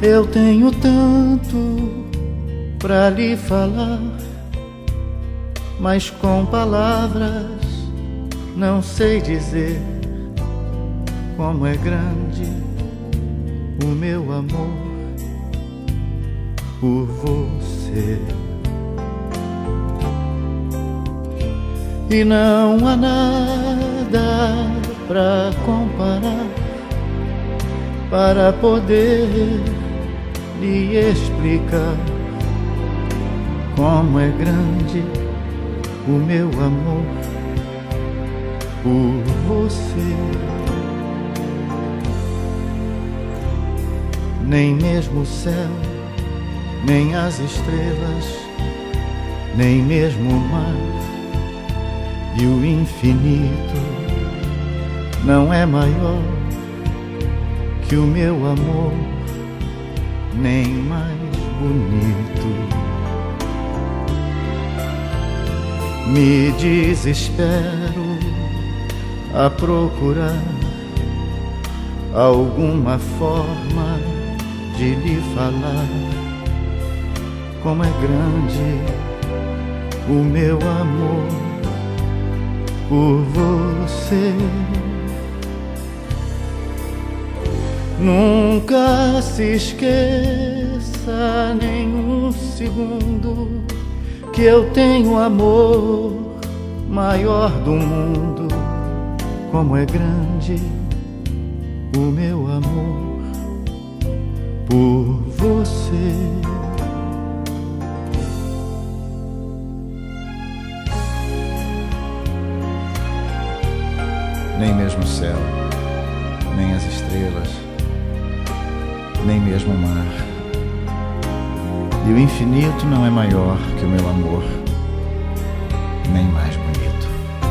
Eu tenho tanto pra lhe falar, mas com palavras não sei dizer como é grande o meu amor por você. E não há nada pra comparar, para poder lhe explicar como é grande o meu amor por você. Nem mesmo o céu, nem as estrelas, nem mesmo o mar e o infinito não é maior que o meu amor, nem mais bonito. Me desespero a procurar alguma forma de lhe falar como é grande o meu amor por você. Nunca se esqueça nem um segundo que eu tenho amor maior do mundo. Como é grande o meu amor por você. Nem mesmo o céu, nem as estrelas, nem mesmo o mar e o infinito não é maior que o meu amor, nem mais bonito.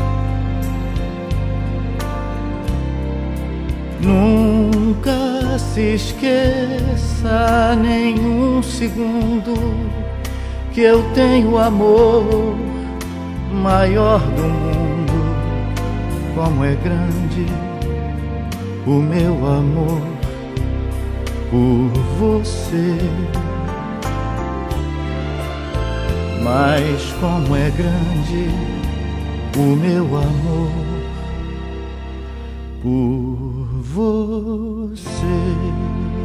Nunca se esqueça nem um segundo que eu tenho amor maior do mundo. Como é grande o meu amor por você. Mas como é grande o meu amor por você.